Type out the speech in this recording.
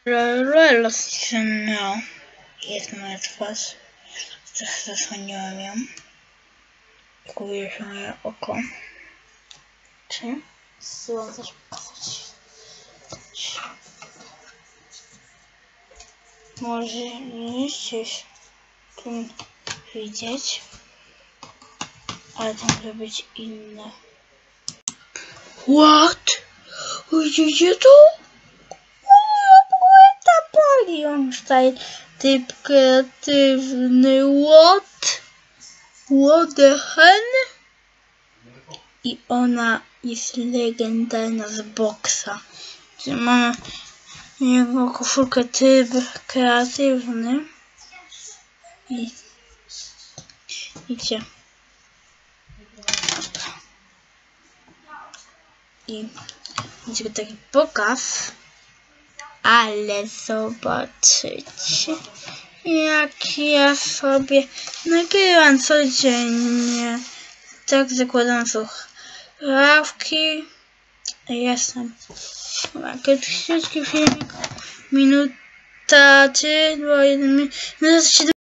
miał. Jest moja twarz. Zasłoniłam ją. Kupię się moje oko. Czy? Zsyłam też pokazać. Możecie tu widzieć, ale to może być inne. What? Widzicie to? Moja płyta Polion Style. Typ kreatywny. What the hell? I ona jest legendarna z boksa. Czyli mamy jego koszulkę typ kreatywny. I gdzie? I będzie taki pokaz. Ale zobaczycie, jak ja sobie nagrywam codziennie. Tak zakładam słuchawki. Jestem. Krótki filmik. Minuta 3, 2, 1 minut.